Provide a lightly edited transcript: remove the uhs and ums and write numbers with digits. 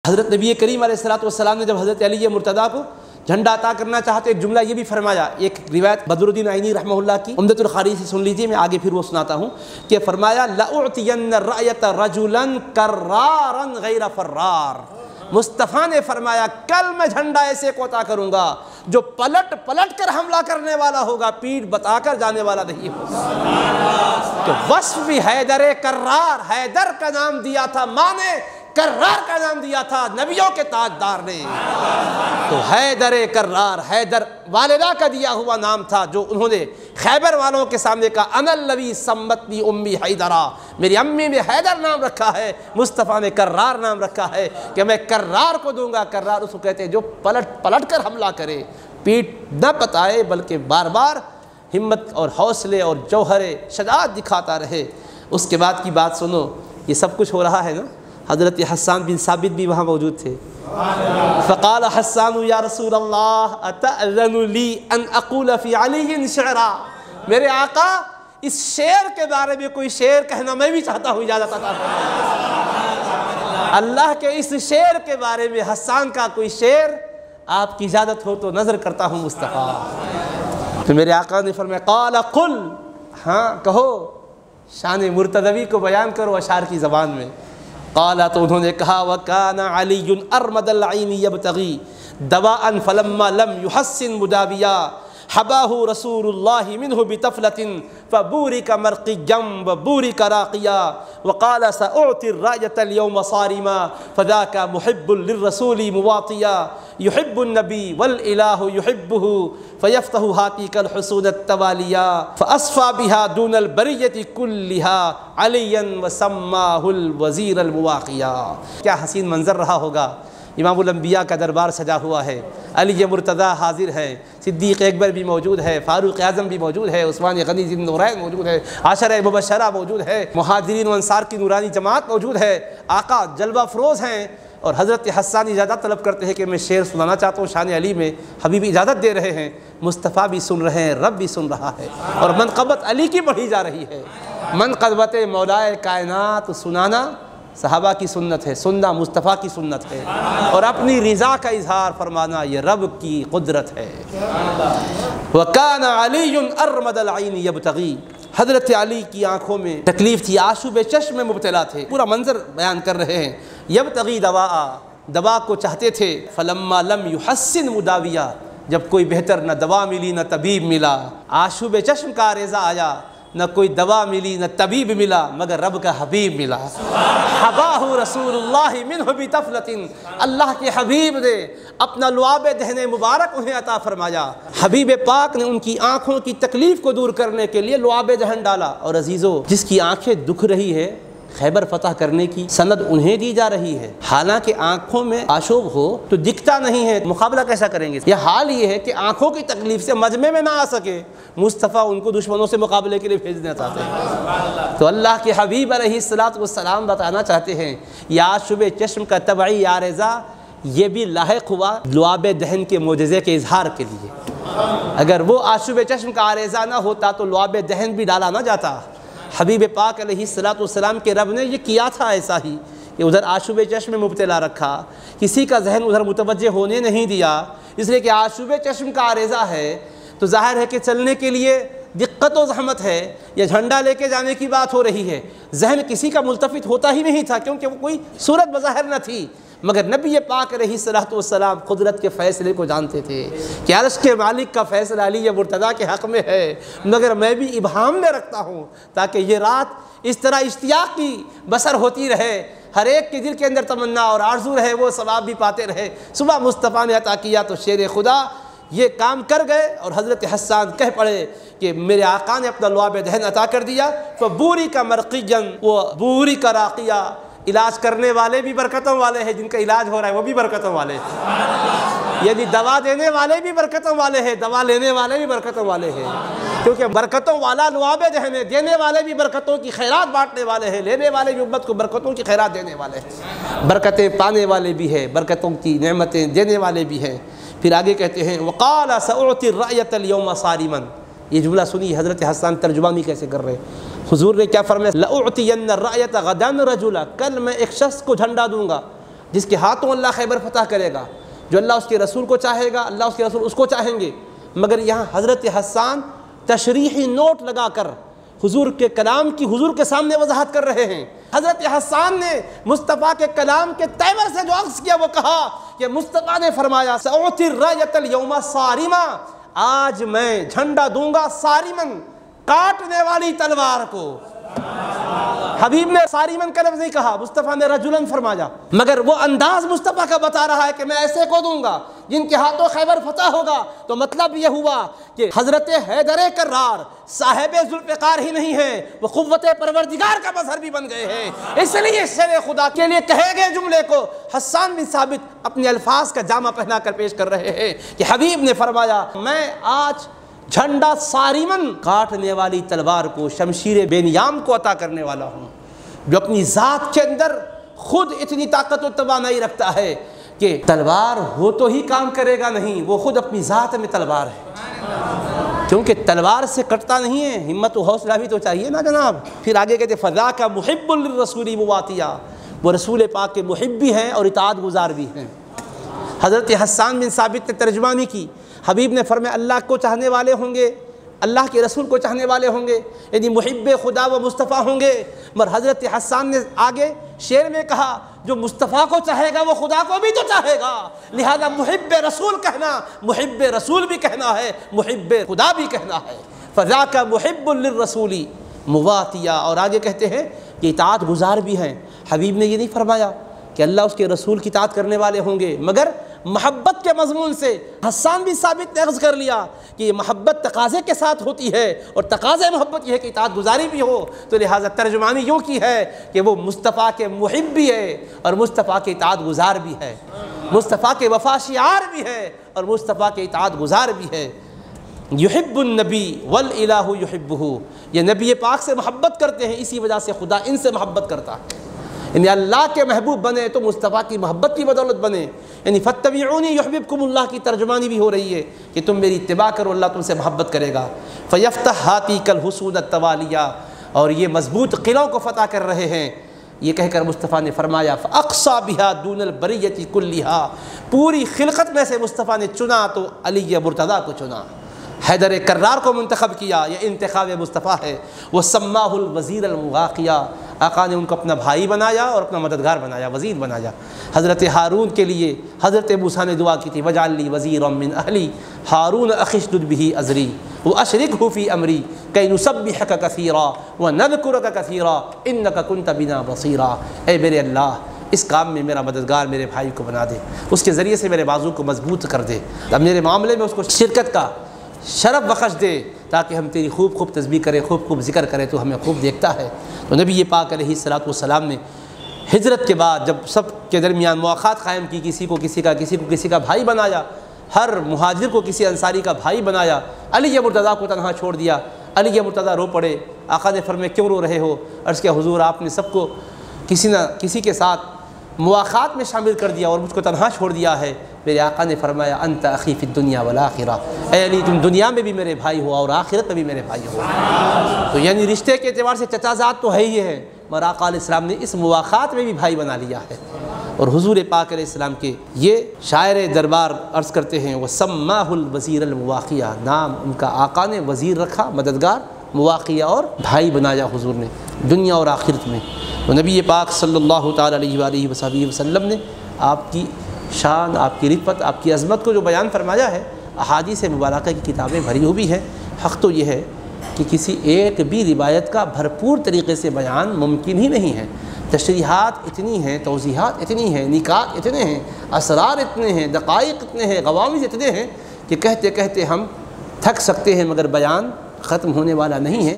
حضرت نبی کریم علیہ الصلوۃ والسلام نے جب حضرت علی مرتضیٰ کو جھنڈا عطا کرنا چاہتے ایک جملہ یہ بھی فرمایا، ایک روایت بدر الدین عینی رحمہ اللہ کی عمدۃ القاری سے سن لیجیے، میں آگے پھر وہ سناتا ہوں کہ فرمایا لأعطین الرایۃ رجلا کرارا غیر فرار، مصطفیٰ نے فرمایا کل میں جھنڈا ایسے کو عطا کروں گا جو پلٹ پلٹ کر حملہ کرنے والا ہوگا، پیٹھ بتا کر جانے والا نہیں ہوگا۔ تو وصف بھی حیدر کرار، حیدر کا نام دیا تھا ماں نے، کرار کا نام دیا تھا نبیوں کے تاجدار نے۔ تو حیدر کرار، حیدر والدہ کا دیا ہوا نام تھا جو انہوں نے خیبر والوں کے سامنے کہا انا الذی سمتنی امی حیدرا، میری امی نے حیدر نام رکھا ہے، مصطفیٰ نے کرار نام رکھا ہے کہ میں کرار کو دوں گا۔ کرار اس کو کہتے ہیں جو پلٹ پلٹ کر حملہ کرے، پیٹھ نہ بتائے بلکہ بار بار ہمت اور حوصلے اور جوہر شجاعت دکھاتا رہے۔ اس کے بعد کی بات سنو، یہ سب کچھ ہو رہا ہے نا، حضرت حسان بن ثابت بھی وہاں موجود تھے۔ فقال حسان یا رسول اللہ اتأذن لی ان اقول فی علی شعرا، میرے آقا اس شعر کے بارے میں کوئی شعر کہنا میں بھی چاہتا ہوں، اجازت عطا فرمائیے۔ اللہ کے اس شعر کے بارے میں حسان کا کوئی شعر آپ کی اجازت ہو تو نظر کرتا ہوں مصطفیٰ۔ تو میرے آقا نے فرمایا قال قل، ہاں کہو، شان مرتضوی کو بیان کرو اشعار کی زبان میں۔ قال، تو انہوں نے کہا وَكَانَ عَلِيٌّ أَرْمَدَ الْعَيْنِ يَبْتَغِي دَوَاءً فَلَمَّا لَمْ يُحَسِّنْ مُدَاوِيًا حَبَاهُ رَسُولُ اللَّهِ مِنْهُ بِطَفْلَةٍ فَبُورِكَ مَرْقِيًّا وَبُورِكَ رَاقِيًا وَقَالَ سَأُعْطِي الرَّايَةَ الْيَوْمَ صَارِمًا فَذَاكَ مُحِبٌّ لِلرَّسُولِ مُوَاطِيًا يُحِبُّ النَّبِيَّ وَالْإِلَٰهُ يُحِبُّهُ فَيَفْتَحُ هَاتِكَ الْحُصُونَ التَّوَالِيًا فَأَصْفَى بِهَا دُونَ الْبَرِيَّةِ كُلِّهَا عَلِيًّا وَسَمَّاهُ الْوَزِيرَ الْمُوَاقِيًا۔ کیا حسین منظر رہا ہوگا، امام الانبیاء کا دربار سجا ہوا ہے، علی مرتضیٰ حاضر ہے، صدیق اکبر بھی موجود ہے، فاروق اعظم بھی موجود ہے، عثمان غنی ذی النورین موجود ہے، عشرہ مبشرہ موجود ہے، مہاجرین و انصار کی نورانی جماعت موجود ہے، آقا جلوہ افروز ہیں، اور حضرت حسان اجازت طلب کرتے ہیں کہ میں شعر سنانا چاہتا ہوں شان علی میں، حبیب اجازت دے رہے ہیں، مصطفیٰ بھی سن رہے ہیں، رب بھی سن رہا ہے، اور منقبت علی کی بڑھی جا رہی ہے۔ منقبت مولائے کائنات سنانا صحابہ کی سنت ہے، سننا مصطفیٰ کی سنت ہے، اور اپنی رضا کا اظہار فرمانا یہ رب کی قدرت ہے۔ وَكَانَ عَلِيٌّ أَرْمَدَ الْعَيْنِ يَبْتَغِي، حضرت علی کی آنکھوں میں تکلیف تھی، آشوب چشم میں مبتلا تھے، پورا منظر بیان کر رہے ہیں۔ یبتغی دوا کو چاہتے تھے، فلما لم يحسن مداویہ، جب کوئی بہتر نہ دوا ملی نہ طبیب ملا، آشوب چشم کا عارضہ آیا، نہ کوئی دوا ملی نہ طبیب ملا، مگر رب کا حبیب ملا۔ حباہ رسول اللہ منہ بطفلۃ، اللہ کے حبیب نے اپنا لعاب دہن مبارک انہیں عطا فرمایا۔ حبیب پاک نے ان کی آنکھوں کی تکلیف کو دور کرنے کے لیے لعاب دہن ڈالا۔ اور عزیزو، جس کی آنکھیں دکھ رہی ہے، خیبر فتح کرنے کی سند انہیں دی جا رہی ہے، حالانکہ آنکھوں میں آشوب ہو تو دکھتا نہیں ہے، مقابلہ کیسا کریں گے؟ یہ حال یہ ہے کہ آنکھوں کی تکلیف سے مجمع میں نہ آ سکے، مصطفیٰ ان کو دشمنوں سے مقابلے کے لیے بھیجنا چاہتے ہیں۔ تو اللہ کے حبیب علیہ الصلوۃ والسلام بتانا چاہتے ہیں یہ آشوب چشم کا طبعی عارضہ یہ بھی لاحق ہوا لعاب دہن کے معجزے کے اظہار کے لیے۔ اگر وہ آشوب چشم کا عارضہ نہ ہوتا تو لعاب دہن بھی ڈالا نہ جاتا۔ حبیب پاک علیہ الصلوۃ والسلام کے رب نے یہ کیا تھا ایسا ہی کہ ادھر آشوب چشم میں مبتلا رکھا، کسی کا ذہن ادھر متوجہ ہونے نہیں دیا، اس لیے کہ آشوب چشم کا عارضہ ہے تو ظاہر ہے کہ چلنے کے لیے دقت و زحمت ہے، یا جھنڈا لے کے جانے کی بات ہو رہی ہے، ذہن کسی کا ملتفت ہوتا ہی نہیں تھا کیونکہ وہ کوئی صورت بظاہر نہ تھی۔ مگر نبی پاک علیہ الصلوۃ والسلام قدرت کے فیصلے کو جانتے تھے کہ عرش کے مالک کا فیصلہ علی مرتضیٰ کے حق میں ہے، مگر میں بھی ابہام میں رکھتا ہوں تاکہ یہ رات اس طرح اشتیاق کی بسر ہوتی رہے، ہر ایک کے دل کے اندر تمنا اور آرزو رہے، وہ ثواب بھی پاتے رہے۔ صبح مصطفیٰ نے عطا کیا تو شیر خدا یہ کام کر گئے، اور حضرت حسان کہہ پڑے کہ میرے آقا نے اپنا لعاب دہن عطا کر دیا۔ فَبُورِكَ مَرْقِيًّا وَبُورِكَ رَاقِيًا، علاج کرنے والے بھی برکتوں والے ہیں، جن کا علاج ہو رہا ہے وہ بھی برکتوں والے ہیں، یعنی دوا دینے والے بھی برکتوں والے ہیں، دوا لینے والے بھی برکتوں والے ہیں، کیونکہ برکتوں والا لعاب دہن ہے، دینے والے بھی برکتوں کی خیرات بانٹنے والے ہیں، لینے والے بھی امت کو برکتوں کی خیرات دینے والے ہیں، برکتیں پانے والے بھی ہیں، برکتوں کی نعمتیں دینے والے بھی ہیں۔ پھر آگے کہتے ہیں وَقَالَ سَأُعْطِي الرَّأْيَةَ الْيَوْمَ صَارِمًا، یہ جملہ سنی حضرت حسان ترجمہ بھی کیسے کر رہے ہیں۔ حضور نے کیا فرمایا؟ لَأُعْطِيَنَّ الرَّأْيَةَ غَدًا رَجُلًا، کل میں ایک شخص کو جھنڈا دوں گا، جس کے ہاتھوں اللہ خیبر فتح کرے گا، جو اللہ اس کے رسول کو چاہے گا، اللہ اس کے رسول اس کو چاہیں گے۔ مگر یہاں حضرت حسان تشریحی نوٹ لگا کر حضور کے کلام کی حضور کے سامنے وضاحت کر رہے ہیں۔ حضرت حسان نے مصطفیٰ کے کلام کے تیور سے جو عکس کیا وہ کہا کہ مصطفیٰ نے فرمایا سأعطی الرایۃ اليوم صارما، آج میں جھنڈا دوں گا صارمن، کاٹنے والی تلوار کو۔ حبیب نے صارمن کا لفظ نہیں کہا، مصطفیٰ نے رجلن فرمایا، مگر وہ انداز مصطفیٰ کا بتا رہا ہے کہ میں ایسے کو دوں گا جن کے ہاتھوں خیبر فتح ہوگا۔ تو مطلب یہ ہوا کہ حضرت حیدر کرار صاحب ذوالفقار ہی نہیں ہیں، وہ قوت پروردگار کا مظہر بھی بن گئے ہیں۔ اس لیے شر خدا کے لیے کہے گئے جملے کو حسان بن ثابت اپنے الفاظ کا جامہ پہنا کر پیش کر رہے ہیں کہ حبیب نے فرمایا میں آج جھنڈا صارمن، کاٹنے والی تلوار کو، شمشیر بینیام کو عطا کرنے والا ہوں، جو اپنی ذات کے اندر خود اتنی طاقت و توانائی رکھتا ہے کہ تلوار ہو تو ہی کام کرے گا نہیں، وہ خود اپنی ذات میں تلوار ہے، کیونکہ تلوار سے کٹتا نہیں ہے، ہمت و حوصلہ بھی تو چاہیے نا جناب۔ پھر آگے کہتے فذاک محب للرسول مواتیا، وہ رسول پاک کے محب بھی ہیں اور اطاعت گزار بھی ہیں۔ حضرت حسان بن ثابت نے ترجمانی کی، حبیب نے فرمایا اللہ کو چاہنے والے ہوں گے، اللہ کے رسول کو چاہنے والے ہوں گے، یعنی محب خدا و مصطفیٰ ہوں گے۔ مگر حضرت حسان نے آگے شعر میں کہا جو مصطفیٰ کو چاہے گا وہ خدا کو بھی تو چاہے گا، لہذا محب رسول کہنا محب رسول بھی کہنا ہے، محب خدا بھی کہنا ہے۔ فذاک محب للرسول مواتیا، اور آگے کہتے ہیں کہ اطاعت گزار بھی ہیں۔ حبیب نے یہ نہیں فرمایا کہ اللہ اس کے رسول کی اطاعت کرنے والے ہوں گے، مگر محبت کے مضمون سے حسان بھی ثابت نے عرض کر لیا کہ یہ محبت تقاضے کے ساتھ ہوتی ہے، اور تقاضے محبت یہ ہے کہ اطاعت گزاری بھی ہو، تو لہٰذا ترجمانی یوں کی ہے کہ وہ مصطفیٰ کے محب بھی ہے اور مصطفیٰ کے اطاعت گزار بھی ہے، مصطفیٰ کے وفا شعار بھی ہے اور مصطفیٰ کے اطاعت گزار بھی ہے۔ یحب النبی والالہ یحبہ، یہ نبی پاک سے محبت کرتے ہیں، اسی وجہ سے خدا ان سے محبت کرتا ہے، یعنی اللہ کے محبوب بنے تو مصطفیٰ کی محبت کی بدولت بنے، یعنی فاتبعونی یحببکم اللہ کی ترجمانی بھی ہو رہی ہے کہ تم میری اتباع کرو اللہ تم سے محبت کرے گا۔ فیفتح ہاتیک الحصون التوالیہ، اور یہ مضبوط قلعوں کو فتح کر رہے ہیں۔ یہ کہہ کر مصطفیٰ نے فرمایا فاقصا بہا دون البریۃ کلھا، پوری خلقت میں سے مصطفیٰ نے چنا تو علی مرتضیٰ کو چنا، حیدر کرار کو منتخب کیا، یہ انتخاب مصطفیٰ ہے۔ وسماہ الوزیر المغاقیہ، آقا نے ان کو اپنا بھائی بنایا اور اپنا مددگار بنایا، وزیر بنایا۔ حضرت ہارون کے لیے حضرت موسیٰ نے دعا کی تھی وجعل لی وزیرا من اہلی ہارون اخی اشدد بہ ازری واشرکہ فی امری کی نسبحک کثیرا ونذکرک کثیرا انک کنت بنا بصیرا، اے میرے اللہ اس کام میں میرا مددگار میرے بھائی کو بنا دے، اس کے ذریعے سے میرے بازو کو مضبوط کر دے، اب میرے معاملے میں اس کو شرکت کا شرف بخش دے تاکہ ہم تیری خوب خوب تسبیح کریں، خوب خوب ذکر کریں، تو ہمیں خوب دیکھتا ہے۔ تو نبی پاک علیہ الصلوۃ والسلام نے ہجرت کے بعد جب سب کے درمیان مواخات قائم کی، کسی کو کسی کا بھائی بنایا، ہر مہاجر کو کسی انصاری کا بھائی بنایا، علی مرتضیٰ کو تنہا چھوڑ دیا، علی مرتضیٰ رو پڑے، آقا نے فرمایا کیوں رو رہے ہو؟ عرض کیا حضور آپ نے سب کو کسی نہ کسی کے ساتھ مواخات میں شامل کر دیا اور مجھ کو تنہا چھوڑ دیا ہے۔ میرے آقا نے فرمایا انت اخی فی الدنیا والآخرہ، اے علی تم دنیا میں بھی میرے بھائی ہو اور آخرت میں بھی میرے بھائی ہو۔ تو یعنی رشتے کے اعتبار سے چچا زاد تو ہے ہی ہے، مگر آقا علیہ السلام نے اس مواخات میں بھی بھائی بنا لیا ہے۔ اور حضور پاک علیہ السلام کے یہ شاعر دربار عرض کرتے ہیں وسماہ الوزیر المواقیہ، نام ان کا آقا نے وزیر رکھا، مددگار، مواقیہ اور بھائی بنایا حضور نے دنیا اور آخرت میں۔ تو نبی پاک صلی اللہ تعالیٰ علیہ وآلہ وصحبہ وسلم نے آپ کی شان، آپ کی رفعت، آپ کی عظمت کو جو بیان فرمایا ہے، احادیث مبارکہ کی کتابیں بھری ہوئی ہیں۔ حق تو یہ ہے کہ کسی ایک بھی روایت کا بھرپور طریقے سے بیان ممکن ہی نہیں ہے، تشریحات اتنی ہیں، توضیحات اتنی ہیں، نکات اتنے ہیں، اسرار اتنے ہیں، دقائق اتنے ہیں، غوامض اتنے ہیں کہ کہتے کہتے ہم تھک سکتے ہیں، مگر بیان ختم ہونے والا نہیں ہے۔